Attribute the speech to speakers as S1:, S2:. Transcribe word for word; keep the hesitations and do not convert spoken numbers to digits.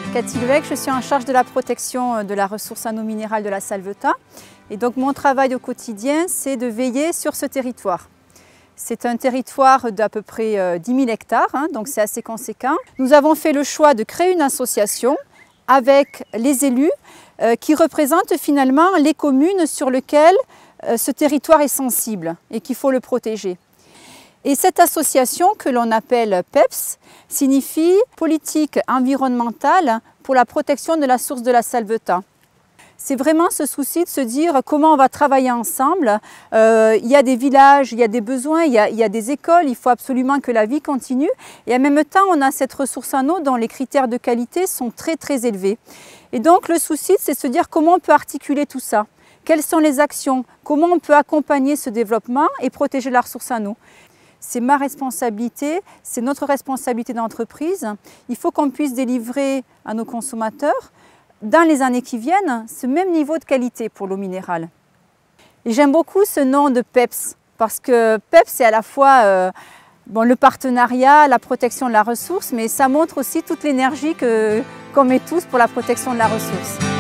S1: Cathy Levesque, je suis en charge de la protection de la ressource en eau minérale de la Salvetat. Et donc mon travail au quotidien, c'est de veiller sur ce territoire. C'est un territoire d'à peu près dix mille hectares, hein, donc c'est assez conséquent. Nous avons fait le choix de créer une association avec les élus euh, qui représentent finalement les communes sur lesquelles euh, ce territoire est sensible et qu'il faut le protéger. Et cette association que l'on appelle PEPS signifie Politique environnementale pour la protection de la source de la Salvetat. C'est vraiment ce souci de se dire comment on va travailler ensemble. Euh, il y a des villages, il y a des besoins, il y a, il y a des écoles, il faut absolument que la vie continue. Et en même temps, on a cette ressource en eau dont les critères de qualité sont très très élevés. Et donc le souci, c'est de se dire comment on peut articuler tout ça. Quelles sont les actions? Comment on peut accompagner ce développement et protéger la ressource en eau? C'est ma responsabilité, c'est notre responsabilité d'entreprise. Il faut qu'on puisse délivrer à nos consommateurs, dans les années qui viennent, ce même niveau de qualité pour l'eau minérale. Et j'aime beaucoup ce nom de PEPS, parce que PEPS, c'est à la fois euh, bon, le partenariat, la protection de la ressource, mais ça montre aussi toute l'énergie qu'on met tous pour la protection de la ressource.